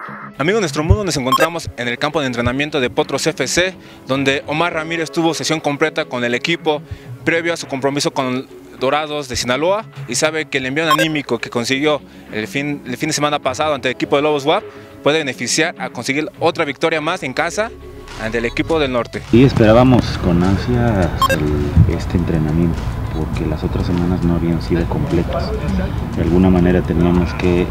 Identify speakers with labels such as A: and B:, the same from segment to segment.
A: Amigos de nuestro mundo, nos encontramos en el campo de entrenamiento de Potros FC, donde Omar Ramírez tuvo sesión completa con el equipo previo a su compromiso con Dorados de Sinaloa, y sabe que el envío anímico que consiguió el fin de semana pasado ante el equipo de Lobos WAP puede beneficiar a conseguir otra victoria más en casa ante el equipo del norte.
B: Y esperábamos con ansias este entrenamiento, porque las otras semanas no habían sido completas. De alguna manera teníamos que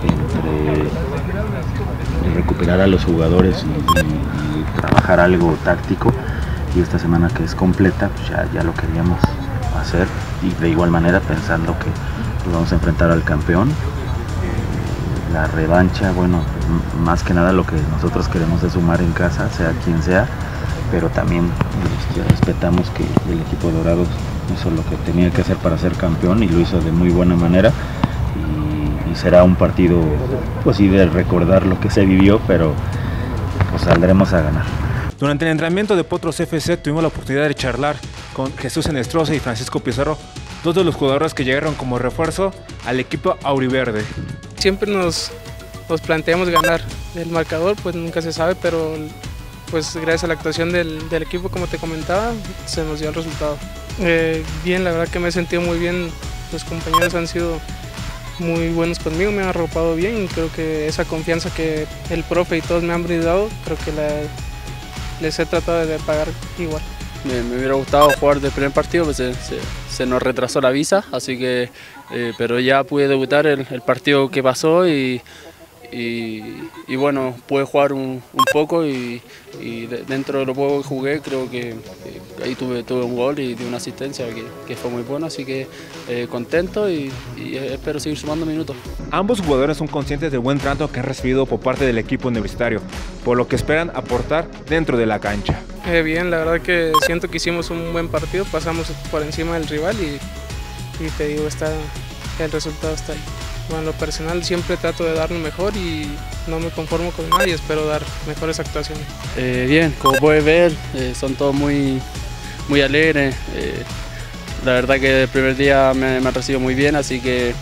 B: recuperar a los jugadores y trabajar algo táctico, y esta semana que es completa, pues ya lo queríamos hacer, y de igual manera pensando que pues, vamos a enfrentar al campeón. La revancha, bueno, más que nada lo que nosotros queremos es sumar en casa, sea quien sea, pero también respetamos que el equipo Dorados hizo lo que tenía que hacer para ser campeón y lo hizo de muy buena manera, y será un partido pues sí de recordar lo que se vivió, pero pues saldremos a ganar.
A: Durante el entrenamiento de Potros FC tuvimos la oportunidad de charlar con Jesús Enestrosa y Francisco Pizarro, dos de los jugadores que llegaron como refuerzo al equipo auriverde.
C: Siempre nos planteamos ganar. El marcador pues nunca se sabe, pero pues gracias a la actuación del equipo, como te comentaba, se nos dio el resultado. Bien, la verdad que me he sentido muy bien, los compañeros han sido muy buenos conmigo, me han arropado bien, y creo que esa confianza que el profe y todos me han brindado, creo que les he tratado de pagar igual.
D: Me hubiera gustado jugar del primer partido, pues se nos retrasó la visa, así que, pero ya pude debutar el partido que pasó y bueno, pude jugar un poco y dentro de lo poco que jugué, creo que ahí tuve un gol y di una asistencia que fue muy buena, así que contento y espero seguir sumando minutos.
A: Ambos jugadores son conscientes del buen trato que han recibido por parte del equipo universitario, por lo que esperan aportar dentro de la cancha.
C: Bien, la verdad que siento que hicimos un buen partido, pasamos por encima del rival y te digo, el resultado está ahí. Bueno, en lo personal siempre trato de dar lo mejor y no me conformo con nada y espero dar mejores actuaciones.
D: Bien, como puedes ver, son todos muy alegres. La verdad que el primer día me han recibido muy bien, así que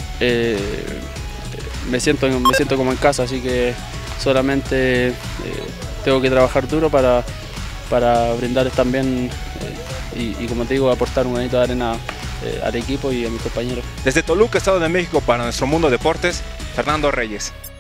D: me siento como en casa, así que solamente tengo que trabajar duro para brindar también y como te digo, aportar un granito de arena al equipo y a mis compañeros.
A: Desde Toluca, Estado de México, para Nuestro Mundo Deportes, Fernando Reyes.